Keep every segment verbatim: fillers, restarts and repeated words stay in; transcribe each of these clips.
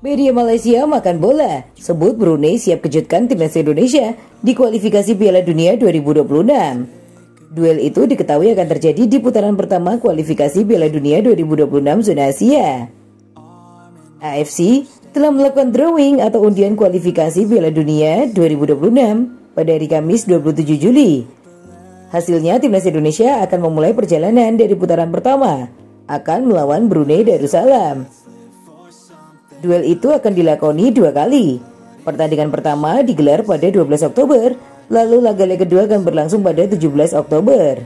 Media Malaysia makan bola sebut Brunei siap kejutkan timnas Indonesia di kualifikasi Piala Dunia dua ribu dua puluh enam. Duel itu diketahui akan terjadi di putaran pertama kualifikasi Piala Dunia dua ribu dua puluh enam zona Asia. A F C telah melakukan drawing atau undian kualifikasi Piala Dunia dua ribu dua puluh enam pada hari Kamis dua puluh tujuh Juli. Hasilnya timnas Indonesia akan memulai perjalanan dari putaran pertama akan melawan Brunei Darussalam. Duel itu akan dilakoni dua kali. Pertandingan pertama digelar pada dua belas Oktober, lalu laga leg kedua akan berlangsung pada tujuh belas Oktober.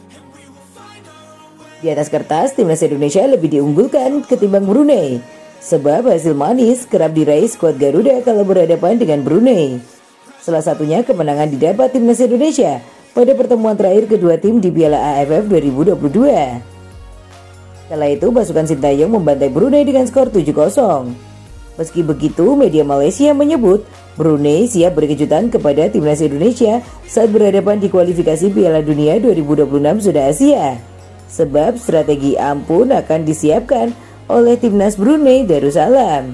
Di atas kertas, timnas Indonesia lebih diunggulkan ketimbang Brunei, sebab hasil manis kerap diraih skuad Garuda kalau berhadapan dengan Brunei. Salah satunya kemenangan didapat timnas Indonesia pada pertemuan terakhir kedua tim di Piala A F F dua ribu dua puluh dua. Kala itu pasukan Sintayong membantai Brunei dengan skor tujuh kosong. Meski begitu, media Malaysia menyebut Brunei siap beri kejutan kepada timnas Indonesia saat berhadapan di kualifikasi Piala Dunia dua ribu dua puluh enam zona Asia. Sebab strategi ampun akan disiapkan oleh timnas Brunei Darussalam.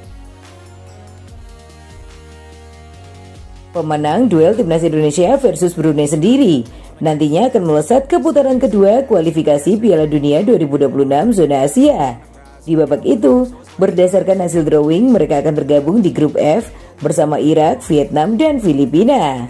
Pemenang duel timnas Indonesia versus Brunei sendiri nantinya akan melesat ke putaran kedua kualifikasi Piala Dunia dua ribu dua puluh enam zona Asia. Di babak itu, berdasarkan hasil drawing, mereka akan tergabung di grup F bersama Irak, Vietnam, dan Filipina.